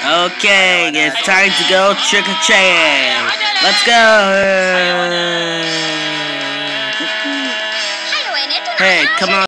Okay, it's time to go trick-or-treating. Let's go. Hey, come on.